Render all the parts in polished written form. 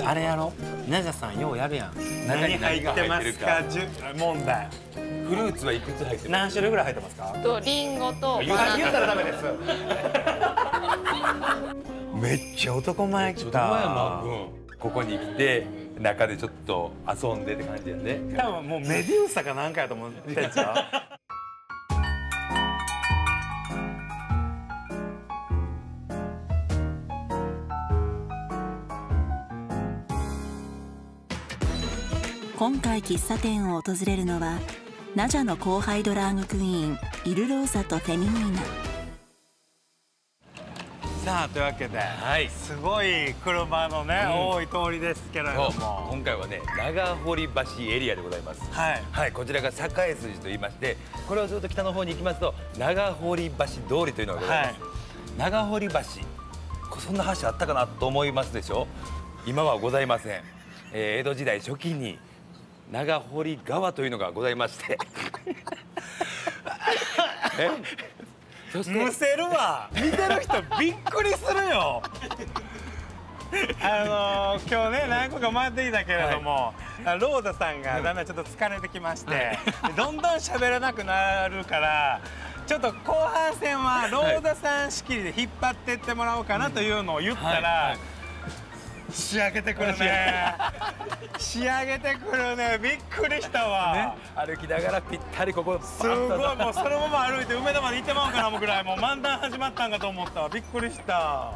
あれやろ、ナジャさんようやるやん。何入ってますか問題。 フルーツはいくつ入ってます？ 何種類ぐらい入ってますか？ リンゴと言ったらダメです。めっちゃ男前来た。 ここに来て中でちょっと遊んでって感じやね。 多分もうメデューサかなんかやと思ってんちゃう？ 今回喫茶店を訪れるのはナジャの後輩ドラァグクイーンイルローサとフェミニーナ。 さあというわけで、はい、すごい車のね、多い通りですけれども、 今回はね長堀橋エリアでございます。はい、はい、こちらが栄筋と言いまして、これをずっと北の方に行きますと長堀橋通りというのがございます。はい、長堀橋、そんな橋あったかなと思いますでしょ。今はございません。江戸時代初期に長堀川というのがございましてむせるわ、見てる人びっくりするよ。今日ね何個か回ってきたけれども、ローザさんがだんだんちょっと疲れてきまして、どんどん喋らなくなるからちょっと後半戦はローザさん仕切りで引っ張ってってもらおうかなというのを言ったら、仕上げてくるね。仕上げてくるね。びっくりしたわ。ね、 歩きながらぴったりここすごい、もうそのまま歩いて梅田まで行ってまうかなもぐらい、もう漫談始まったんかと思ったわ。びっくりした。 はい、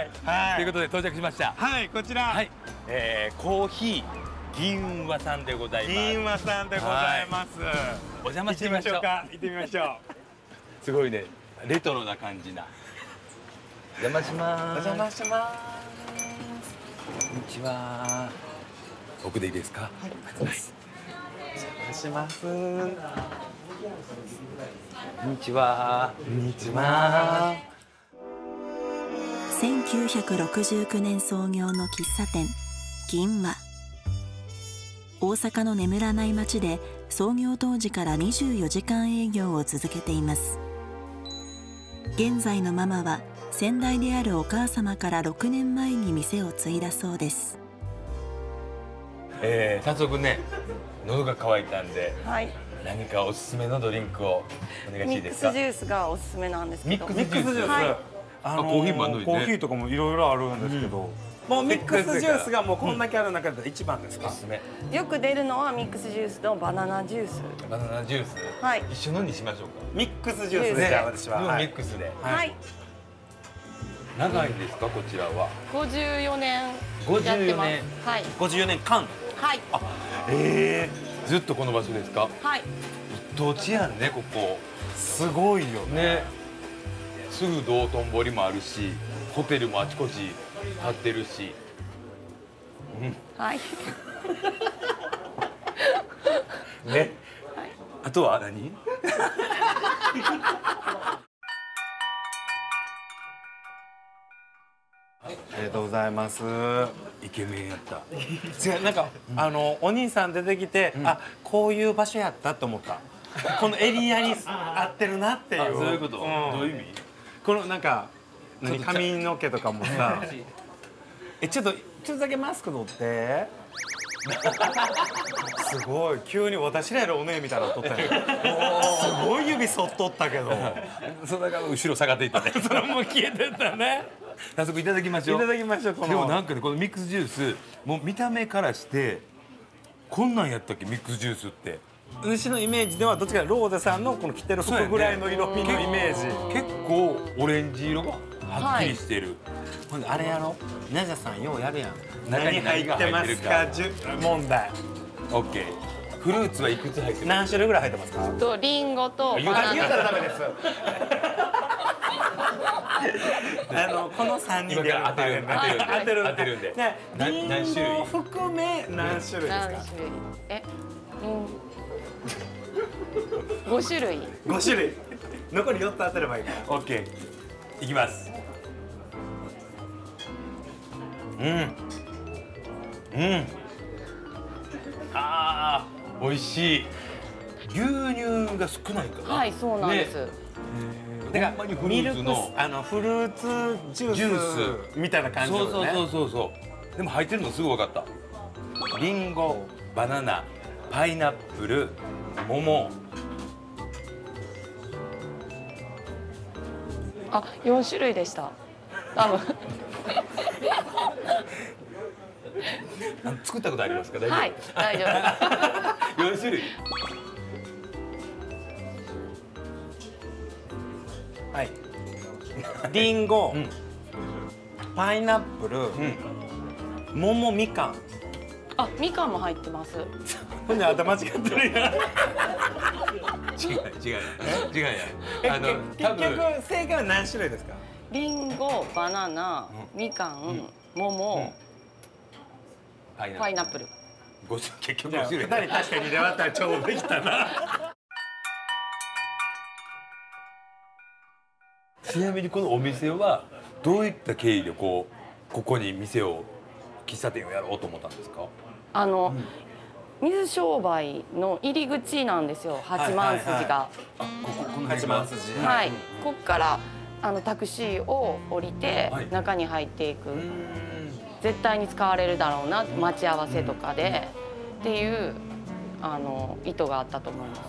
はい、ということで到着しました。 はい、こちら、はい、 コーヒー銀和さんでございます。 銀和さんでございます。 お邪魔してみましょうか。 行ってみましょう。 すごいね、レトロな感じな。お邪魔します。 お邪魔します。 こんにちは。奥でいいですか。はい、 お邪魔します。 こんにちは。 こんにちは。 1969年創業の喫茶店銀和。大阪の眠らない街で創業当時から24時間営業を続けています。現在のママは先代であるお母様から6年前に店を継いだそうです。 早速ね、喉が渇いたんで、 はい、 何かおすすめのドリンクをお願いしていいですか。 ミックスジュースがおすすめなんですけど。 ミックスジュース、はい、 コーヒーもあるのにね。 コーヒーとかもいろいろあるんですけど、もうミックスジュースがもうこんだけある中で一番ですか。 おすすめ。 よく出るのはミックスジュースとバナナジュース。 バナナジュース。はい。一緒のにしましょうか。 ミックスジュースで、じゃあ私はミックスで。 はい。 長いんですか、こちらは。 54年やってます。はい。 54年間。 はい。 あ、 ずっとこの場所ですか。 はい。 一等地やんね、ここ。 すごいよね。 すぐ道頓堀もあるし、ホテルもあちこち建ってるし。 はい。 ね。あとは何？ ありがとうございます。 イケメンやった。 違う、なんかお兄さん出てきて、あ、こういう場所やったと思った。このエリアに合ってるなっていう。 そういうこと。どういう意味？ このなんか髪の毛とかもさ、ちょっとだけマスク取って。すごい、急に私らやるおねえみたいなの撮ったよ。すごい指そっとったけど。 それが後ろ下がっていったね。 それも消えてたね。 早速いただきましょう。 いただきましょう。 でもなんかね、このミックスジュース、もう見た目からしてこんなんやったっけ、ミックスジュースって。 私のイメージではどっちかローゼさんのこの着てる服ぐらいの色味のイメージ。 結構オレンジ色がはっきりしてる。 ほんであれやろ、ナジャさんようやるやん。 中に何が入ってるか問題。 オッケー。フルーツはいくつ入ってる？ 何種類ぐらい入ってますか？ リンゴとバナナ。 言ったらダメです。この3人で当てるんで。 リンゴを含め何種類ですか ？5種類。 5種類。残り4つ当てればいいから。 オッケー。いきます。ああ、美味しい。牛乳が少ないかな。 はい、そうなんです。 だからミルクフルーツジュースみたいな感じだよね。 そう。 でも入ってるのすぐ分かった。リンゴ、バナナ、パイナップル、桃。 あ、4種類でした。多分。 作ったことありますか？大丈夫。 はい、大丈夫。 4種類。 はい。リンゴ、パイナップル、桃、みかん。 あ、みかんも入ってます。 ほんで頭間違ってるやん。 違うやん。 結局正解は何種類ですか？ リンゴ、バナナ、みかん、桃、パイナップル。 結局 2 5種類。 人確かに出会ったらちょうどできたな。 ちなみにこのお店はどういった経緯でここに喫茶店をやろうと思ったんですか？ 水商売の入り口なんですよ、八幡筋が。 この八幡筋。 はい、ここからタクシーを降りて中に入っていく。絶対に使われるだろうな、待ち合わせとかでっていう意図があったと思います。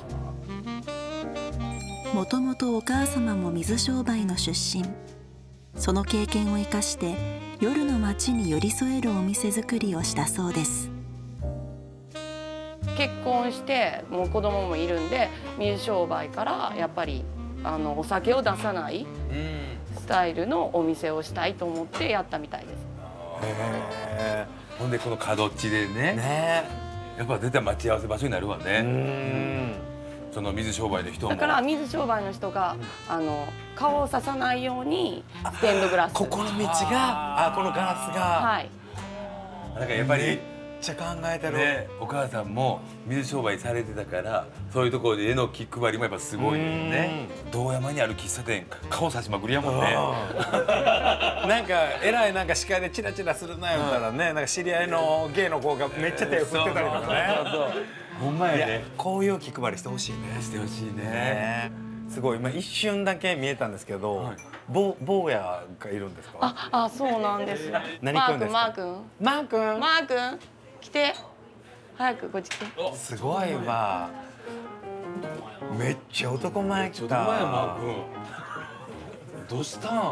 もともとお母様も水商売の出身。その経験を生かして夜の街に寄り添えるお店作りをしたそうです。 結婚してもう子供もいるんで、水商売からやっぱりお酒を出さないスタイルのお店をしたいと思ってやったみたいです。 ほんでこの角地でね、やっぱ絶対待ち合わせ場所になるわね。その水商売の人もだから水商売の人が顔をささないようにステンドグラス、 ここの道がこのガラスが、 はい、 なんかやっぱりめっちゃ考えてる、 ね、お母さんも水商売されてたからそういうところで絵の気配りもやっぱすごいよね。堂山にある喫茶店顔さしまくりやもんね。 なんかえらいなんか視界でチラチラするなよったらね、なんか知り合いのゲイの子がめっちゃ手振ってたりとかね。 ほんまやね。 こういう気配りしてほしいね。 してほしいね。 すごい今一瞬だけ見えたんですけど、坊やがいるんですか？ あ、そうなんです。 何君ですか？マー君来て、早くこっち来て。 すごいわ。めっちゃ男前来た。 マー君。どうしたん？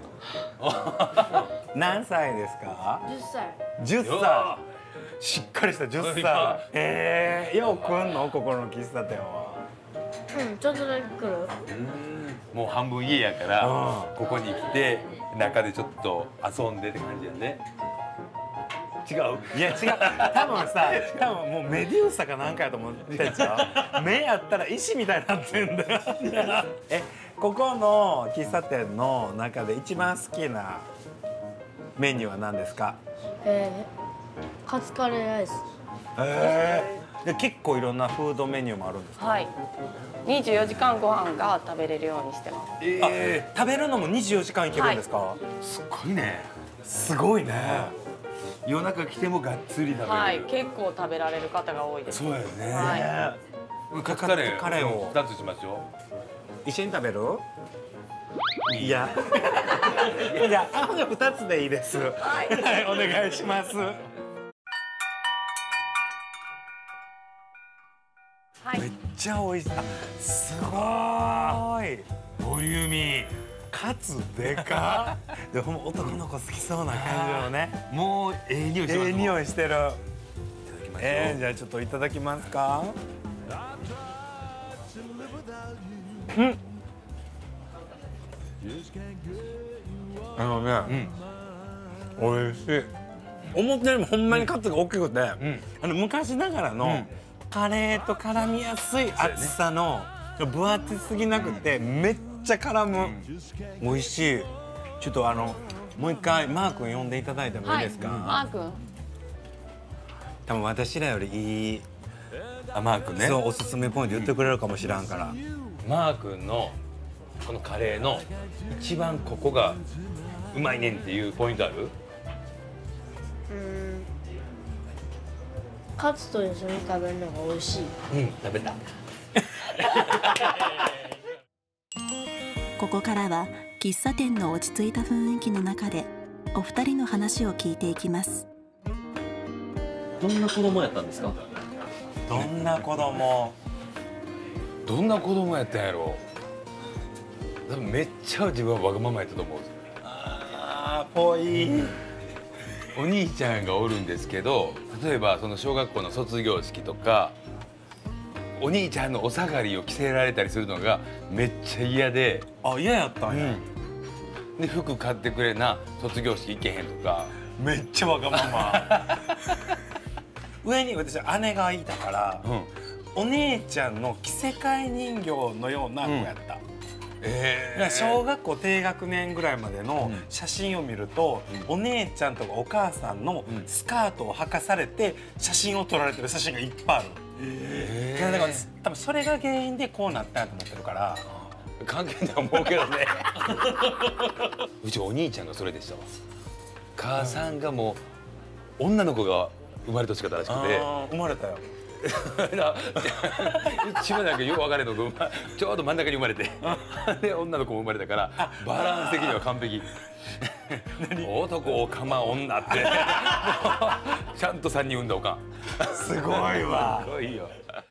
何歳ですか？10歳。10歳。しっかりした10歳。よう来んのここの喫茶店は？ ちょっとだけ来る。 もう半分家やからここに来て中でちょっと遊んでって感じやね。違う？ いや違う。多分もうメデューサかなんかやと思ってんちゃう？目やったら石みたいになってんだよ。ここの喫茶店の中で一番好きなメニューは何ですか？ カツカレーライス。 で結構いろんなフードメニューもあるんですか？ はい。24時間ご飯が食べれるようにしてます。 食べるのも24時間いけるんですか？はい、 すごいね。 すごいね。 夜中来てもがっつり食べれる。 はい、結構食べられる方が多いです。 そうやね。 はカツカレーを2つしましょう。一緒に食べる？いや。じゃあ2つでいいです。はい、お願いします。めっちゃ美味しい。すごい。 ボリューミー。 カツでか。でも男の子好きそうな感じのね。 もう匂いしてます。 匂いしてる。いただきましょう。 じゃあちょっといただきますか。美味しい。思ったよりもほんまにカツが大きくて、昔ながらのカレーと絡みやすい厚さの分厚すぎなくてめっちゃ絡む。美味しい。ちょっともう一回マー君呼んでいただいてもいいですか？ マー君。 多分私らよりいい。 マー君ね。 そうおすすめポイント言ってくれるかもしらんから。 マー君のこのカレーの一番ここがうまいねんっていうポイントある？ カツと一緒に食べるのが美味しい。 食べた。 ここからは喫茶店の落ち着いた雰囲気の中でお二人の話を聞いていきます。 どんな子供やったんですか？ どんな子供やったんやろ。多分めっちゃ自分はわがままやったと思う。 あーぽい。 お兄ちゃんがおるんですけど、例えばその小学校の卒業式とかお兄ちゃんのお下がりを着せられたりするのがめっちゃ嫌で、 あ、嫌やったんや。 で服買ってくれな、卒業式行けへんとか。 めっちゃわがまま。上に私姉がいたから、お姉ちゃんの着せ替え人形のような子やった。小学校低学年ぐらいまでの写真を見ると、お姉ちゃんとかお母さんのスカートを履かされて写真を撮られてる写真がいっぱいある。だから多分それが原因でこうなったんやと思ってるから。 関係ないと思うけどね。うちお兄ちゃんがそれでしたわ。母さんがもう女の子が生まれ年方らしくて。 生まれたよ。 一番なんかよく分かれのちょうど真ん中に生まれて、で女の子も生まれたからバランス的には完璧。男をかま女ってちゃんと3人産んだおかん。 すごいわ。 すごいよ。